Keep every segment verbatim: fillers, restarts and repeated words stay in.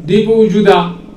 دی په وجوده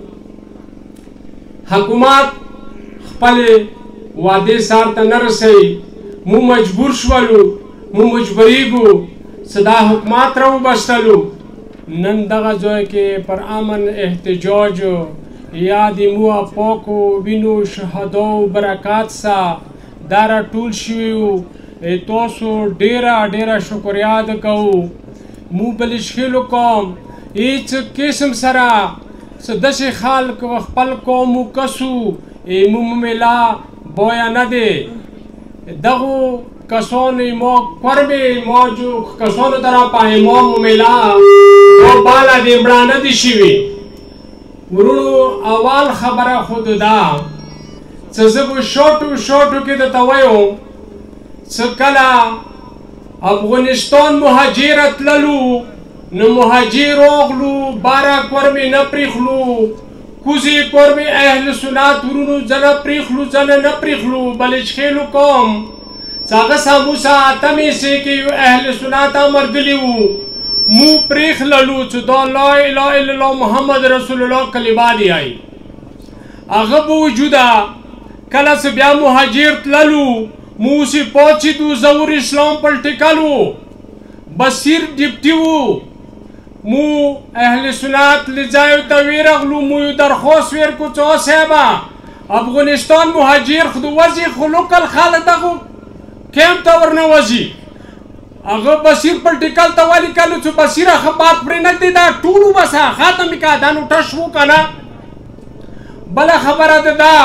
حکومت خپل وعدې سار ته نه رسوي مو مجبور شولو مو مجبوریږو چې دا حکومت راوبستلو نن دغه ځای کې پر امن احتجاج یا د مو پاکو وینو شهدا او برکات سره دا راټول شوي وو تاسو ډېره ډېره شکریا ادا کوو مو بلشخیلو قوم هیڅ قسم سره څه داسې خلک خپل قوم وکسو مو ملا بویا نه دی دغو کسانو ما قربې ما جو کسانو طرف په ما ملا او بالا دې مړانه دي شوي ورونو اول خبره خود دا چې زه به شاټو شاټو کې درته وایم چې کله افغانستان مهاجر تللو نو مهاجر راغلو باره کورمې نه پرېښلو کوزې کورمې اهل سنت ورونو زه نه پرېښلو زه نه نه پرېښلو بلچخیلو قوم چې هغه ساموسه اتمې سې کې یو اهل سنت امرګلي وو مو پرېښللو چې دا لا اله الا الله محمد رسول الله کلمه دی آی هغه به وجوده کله چې بیا مهاجر تللو مو اوسې پاڅېدو زور اسلام پلټیکل و بصیر ډیپټي وو مو اهل سنت لځایو ته ویرغلو مو یو درخواست ورکړو چې او صاحبه افغانستان مهاجر خو د وځي خو لوکل خلک دغو کیمپ ته ورنه وځي هغه بصیر پلټیکل ته ولیکلو چې بصیره ښه بات پرې نه دی دا ټول وبسه ختم یې کړه دا نو ټش وو که نه بله خبره ده دا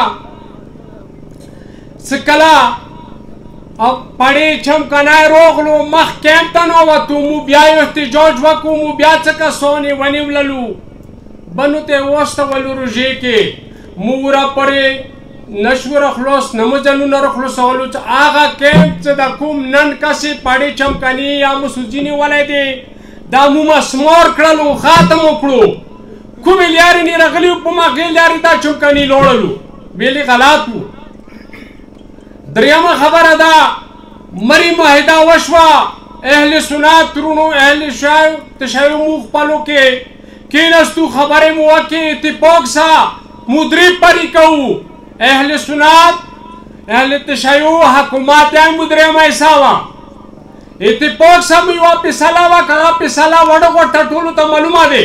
چې کله پړې چمکنای روغلو مخ کیمپ ته نووتو مو بیا یو احتجاج وکړو مو بیا څه کسان یې ونیوللو بنو ته یې واستولو روژې کې مو راپورې نه شو راخلاص نه مو ځانونه راخلاصولو چې هغه کیمپ چې د کوم نن کسې پړې چمکني یا مو سوجي نیولی دی دا مو مسمار کړلو ختم وکړو کومې لارې نه راغلي وو په مغې لارې دا چمکني لوړلو ویلې غلط وو دریمه خبره ده مری معاهده وشوه اهل سنت ترونو اهل تشیع مو خپلو کې کېنستو خبرې مو وکړې اتفاق سره مو درې پرې کوو اهل سنت اهل تشیع حکومت یې مو درېیمه حصه وه اتفاق سره مو یوه فیصله وکړه هغه فیصله وړه غوټه ټولو ته معلومه دی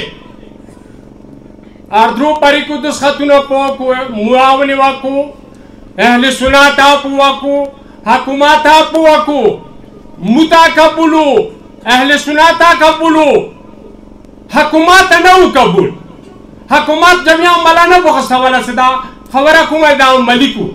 اردرو پرې کو دستخطونه په معاونې وکړو اهل سنت آپ وکو حکومت آپ وکو متا قبولو اهل سنت قبولو حکومت نو قبول حکومت جميع ملانا بخسته ولا صدا خبره کومه دا ملکو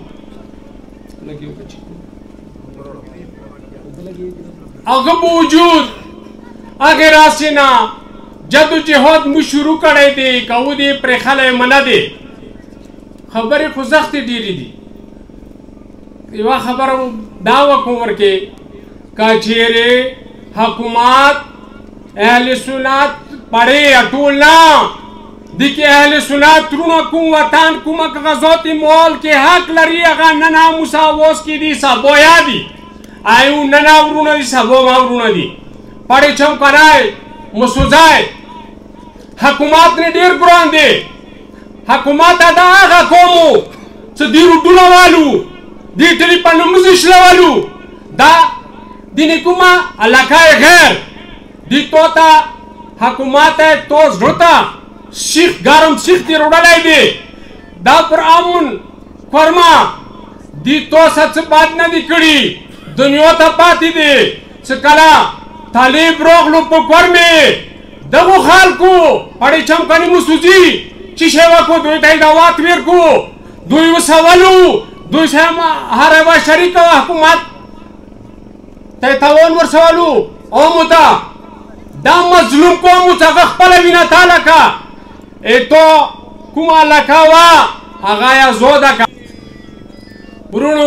هغه موجود هغه راسینا جدو جهاد مو شروع کړی دی کو دی پر خلای منه دی خبره خو زخت ډیری دی یوه خبره دا وکړو ورکې که چیرې حکومت اهل سنت پړې ټول نه دي کې اهل سنت ترونه کوم وطن کومه کاغذات مال کې حق لري هغه ننا مساواس کې دي سبویا دي آیو ننا ورونه دي سبو ما ورونه دي پړې چمکنای مسوځای حکومت نه ډېر ګران دی حکومت دا هغه کومو چې دی روډونه والو دی ټلیفون مزشلوالو دا دینی کومه علاقه غیر دی توتا حکومت تو زړه شیخ ګرم شیخ دی وړلای دی دا پر امن فرما دی تو سچ بات نه دی کړي دنیا ته پاتې دی چې کله طالب روغلو په ګرمه دغه خلکو پړې چمکني مو سوځي چې شیوا کو دوی ته دا وات ورکو دوی وسوالو دوی سره هر یوه شریک حکومت ته تاوان ورسولو او موته دا مظلوم قوم چې هغه خپله وینه تاله که ایتو کومه علاقه وه هغه یې زوده که ورونو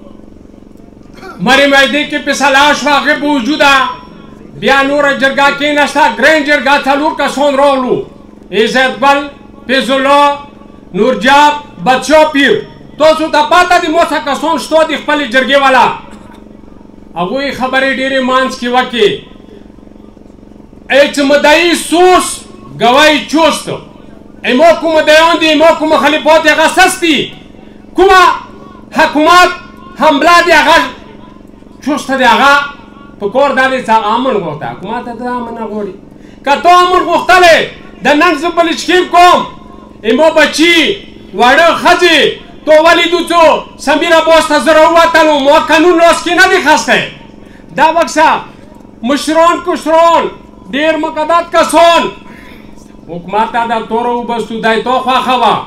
مریم ایدې کې فیصله شوه هغې په وجوده بیا نوره جرګه کېناسته ګرین جرګه څلور کسان راغلو عزت ګل فیض الله نورجاب بادشاه پیر تاسو ته پاته دي مو څه کسان شته دي خپلې جرګې والا هغوی خبرې ډېرې منځ کې وکړې ایچ مدعی سوس گواهی چوست ایمو کوم دیان دی ایمو کوم خلیفات دی هغه سست دي کومه حکومت حمله دی هغه چسته دی هغه په کور دا دی چې هغه امن غوښته حکومت ته د امن نه غواړي که ته امن غوښتلی د نن زه بلشکیل کوم ایمو بچي واړه ښځې تو ولیدو چې سمیره بوس ته زه راووتلم ما قانون لاس کې نه دی خستی دا بکسه مشران کشران ډېر مقدس کسان حکومت ته دا توره وبستو دی تا خوښه وه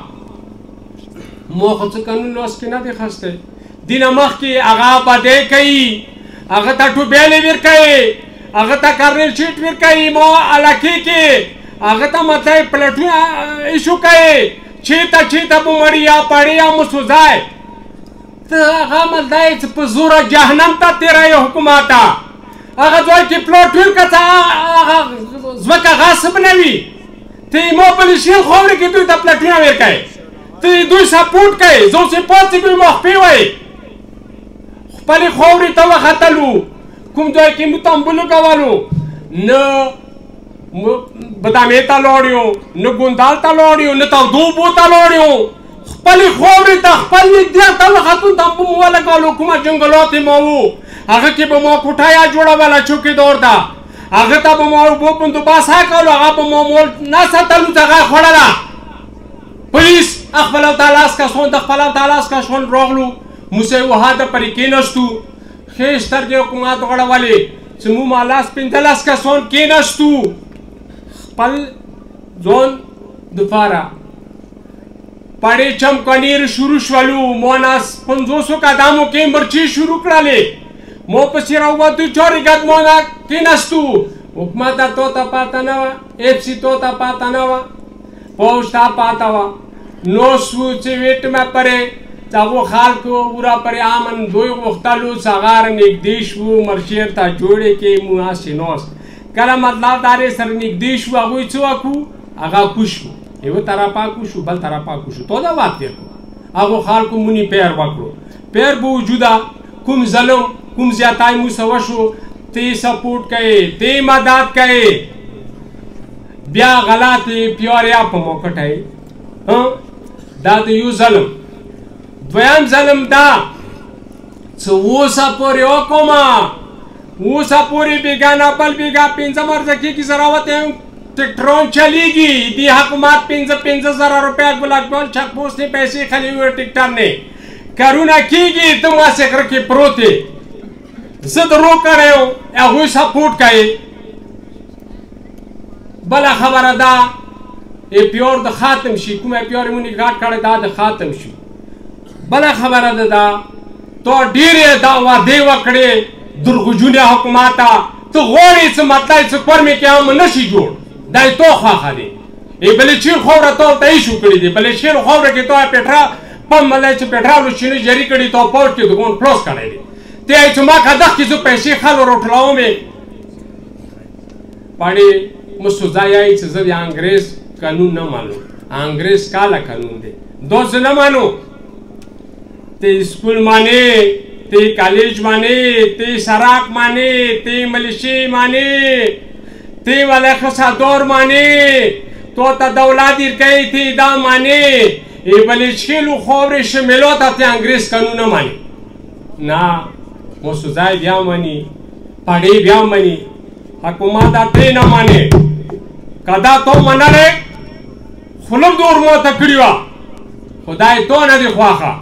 ما خو څه قانون لاس کې نه دی خستی دینه مخکې هغه بدۍ کوي هغه ته ټوبیلې ورکوي هغه ته کرنل شیټ ورکوي ما علاقې کې هغه ته مطلب پلټونه ایشو کوي چېرته چېرته به مړي یا پړې یا مسوځی ته هغه مطلب چې په زوره جهنم ته تېروي حکومت ته هغه ځای کې پلاټ ورکړه ته هغه ځمکه غصب نه وي ته یې ما په لشیل خاورې کې دوی ته پلټونه ورکوي ته یې دوی سپورټ کوي زه اوس یې پاتې دوی مخفي وایي خپلې خاورې ته وختلو کوم ځای کې مو تنبلو کولو نه بدامې ته لاړ نه ګوندال ته لاړ نه تودو اوبو ته لاړ خپلې خاورې ته خپل نږدې ته وختو تنبو مو ولګولو کومه جنګلات یې ما وو هغه کې به ما کوټه جوړوله چوکیدار ته هغه ته به ما اوبو بندوبست کولو هغه به ما مول نه ساتلو چې هغه خوړله پولیس خپل او تالاس کسان د خپل او تالاس کسان راغلو موږ یې وهاده پرې کېناستو ښې سترګې حکومت غړولې چې موږ مالاس پنځلس کسان کېناستو خپل ځان دپاره پړې چمکنیر شروع شولو ما ناس پنځوسو قدمو کې مرچې شروع کړلې ما پسې راووتو چارې قدمونه کېناستو حکومت ته تو ته پاته نه وه ایف سی تو ته پاته نه وه پوځ ته پاته وه نو سو چې ویټ مې پرې چې هغو خلکو ورا پرې امن دوی غوښتلو چې هغه نږدې شو مرشیر ته جوړې کې مو هسې ناست کله مطلب دا دی سره نږدې شو هغوی څه وکړو هغه کوش شو یوه طرفه کوشو بل طرفه کوشو تو دا وخت تېر کړو هغو خلکو مونې پیر وکړو پیر به وجوده کوم ظلم کوم زیاتی مو څه وشو ته یې سپورټ کوې ته یې مدد کوې بیا غلطې پیاریا په موکټی دا د یو ظلم دویم ظلم دا چې اوسه پورې وکړمه اوسه پورې بیګانه بل بیګا پنځه مرزه کېږي زه راوتی ټکټران چلیږي دې حکومت پنځه پنځه زره روپیه ګلکبل چک پوسټ نه پیسې خلي وي ټکټر نه کارونه کېږي ته ما سکره کې پروت یې زه درو کړی یم هغوی سپورټ کوي بله خبره ده اپیور د ختم شي کوم اپیور یې مونږ ګاډ کړی دا د ختم شي بله خبره ده دا تو ډېرې دا وعدې وکړې درغجونې حکومت ته ته غواړې څه مطلب څه کور مې کې هم نه شي جوړ دا یې تو خوښه دی ای بلچیر خاوره تو ته ایشو کړي دي بلچیر خاوره کې تو پېټرا پم ملی چې پېټرا لوشینې جاري کړي تو پوټ کې دګون کلوز کړی دی ته یې چې ما کدخ کې زه پیسې خلو راټولوم یې پاړې مو سوځایي چې زه د انګریز قانون نه مانو انګریز کاله قانون دی دو زه نه مانو ته سکول مانې ته کالج مانې ته سراک مانې ته ملیشي مانې ته ملک صدور مانې تو ته دولت ورکوي ته دا مانې ای بلچکیلو خاورې شمېلو ته ته انګریز قانون نه مانې نه موسوځای بیا مني پړې بیا مني حکومت ته نه مانې که دا تو منلی خلم د ورماته کړې وه خدای تو نه دې خوښه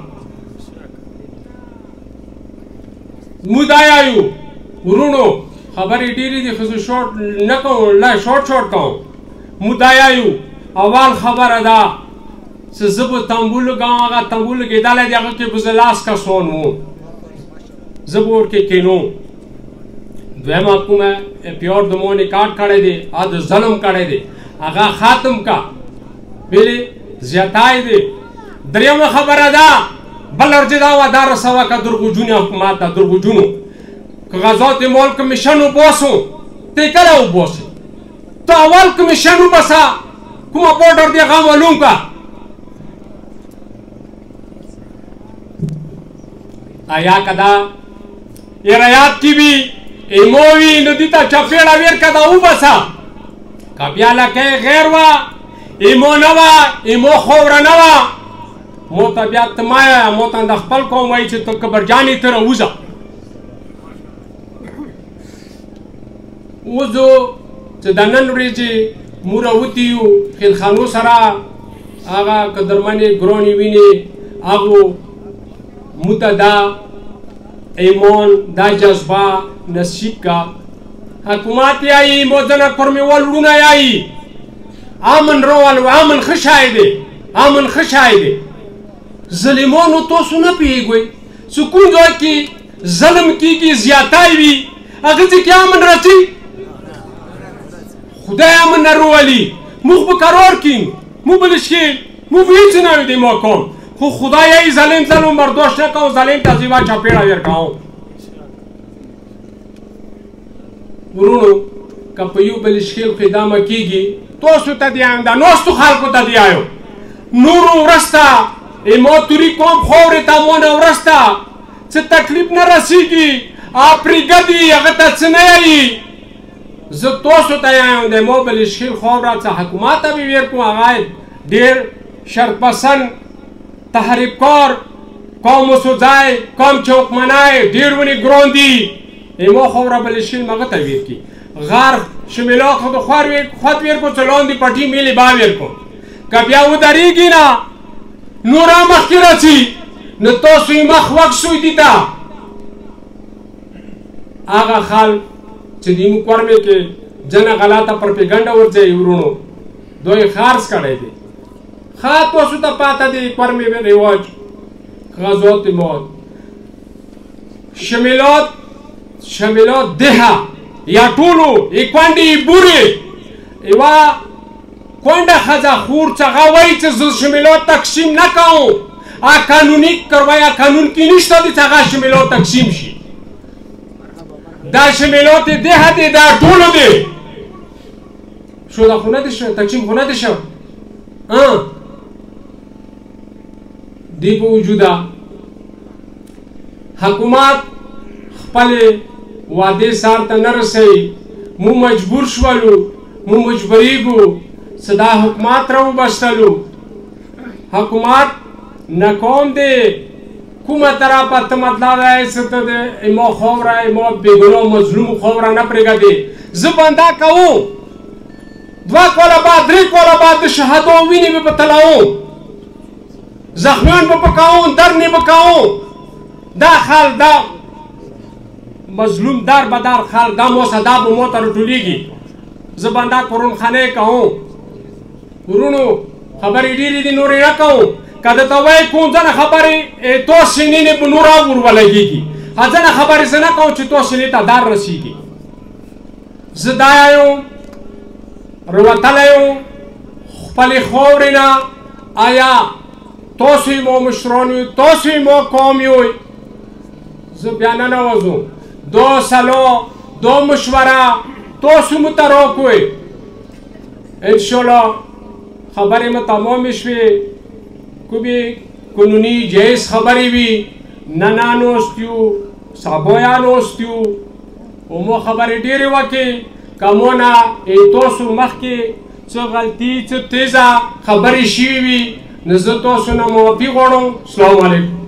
موږ دا یایو ورونو خبرې ډېرې دي خو زه شورټ نه کوم لا شورټ شورټ کوم موږ دا یایو اول خبره ده چې زه به تنبول کوم هغه تنبول کېدلی دی هغه کې به زه لاس کسان وم زه به ورکې کښېنوم دویمه کومه پیور د مونې کاټ کړی دی او د ظلم کړی دی هغه ختم کا ویلې زیاتی دی دریمه خبره ده بل ارجې دا وه دا رسوه که درغجونې حکومت ده درغجونو که غذات مال کمیشن وباسو ته کله وباسې ته اول کمیشن وباسه کومه بورډر دی هغه معلوم که آیا که دا ارایات کې وي ایمو وي نو دې ته چپېړه ویر که دا وباسه که بیا لکۍ غیر وه ایمو نه وه ایمو خوره نه وه مو ته بیا ته ما یې مو ته د خپل قوم وایي چې ته کبرجانې ته راوځه وځو چې د نن ورځې موږ راوتي یو خیلخانو سره هغه قدرمنې ګرانې وینې هغو موږ ته دا ایمان دا جذبه نصیب کا حکومت یایي مو ځنه کورمېوال وروڼه یایي امن روال امن ښه شی دی امن ښه شی دی ظلمانو تاسو نه پوهېږئ چې کوم ځای کې ظلم کېږي زیاتی وي هغه ځای کې امن راځي خدای امن نرولی موږ به قرار کیم مو بلشکیل مو به هیچ نویدیم ماکن خو خدای ای ظالم ظلم برداشت نکن ظالم تزیبا چاپیڑا ورکاو ورونو که په یو بلشکیل خدامه کیږي تاسو ته دیایم دا نوستو خلکو ته دیایو نورو ورسته ایما توری کوم خورې ته مونه ورسته څه تکلیف نه رسیږي اپریګدي هغه ته څه نه یایي زه تاسو ته یم د مو بلشکیل خاوره څه حکومت ته به ویر کوم هغه ډېر شرپسند تحریککار قوم سوځای قوم چوکمنای ډېر ونې ګران دي ایمو خاوره بلشکیل مغه ته ویر کی غار شمیلا خود خوار ویر خود ویر کو چلون دی پټي میلی با ویر کو که بیا ودرېږي نه نور مخکې راځي نو تاسو یې مخ وکسوی دي ته هغه خال چې د موږ کورمې کې جنه غلطه پروپیګنډه ورځي ورونو دوی خارج کړی دی ښه تاسو ته پاته دی کورمې رواج غزوات موت شمیلات شمیلات دهه یا ټولو ای کونډې بورې یوه کونډه ښځه خور چې هغه وایي چې زه شمیلات تقسیم نه کوم هغه قانوني کرویا قانون کې نشته دی چې هغه شمیلات تقسیم شي دا شمیلات ده دی دا ټولو دی شو دا خو نه دی شو تقسیم خو نه دی شو دی په وجوده حکومت خپلې وعدې سر ته نه رسوي مو مجبور شولو مو مجبوریږو چې دا حکومت راوبستلو حکومت ناکام دی کومه طرفه ته مطلب دی چې ته د ایما خاوره ایما بېګناه مظلوم خاوره نه پرېږدې زه بنده کوم دوه کاله بعد درې کاله بعد د شهادو وینې به په تلاوم زخمیان به پکوم درنې به کوم دا خال دا مظلوم در به در خال دا موسه دا به مو ته راټولېږي زه بنده قرآنخانې کوم ورونو خبرې ډېرې دي نورې نه کوم که درته وایي کوم ځنه خبرې تو سینې نه به نوره ورولګېږي ځنه خبرې زه نه کوم چې تو سینې ته در رسېږي زه دا یم راوتلی یم خپلې خاورې نه آیا تاسو یې مو مشران یو تاسو یې مو قوم یو زه بیا ننوځم دو صلاح دو مشوره تاسو مو ته راکوئ انشاءالله خبرې مو تمامې شوې کومې قانوني جایز خبرې وي ننه ناست یو سبا ناست یو ومو خبرې ډېرې وکړې که مو نه تاسو مخکې څه غلطي څه تیزه خبرې شوي وي نو زه تاسو نه معافي غواړم. السلام علیکم.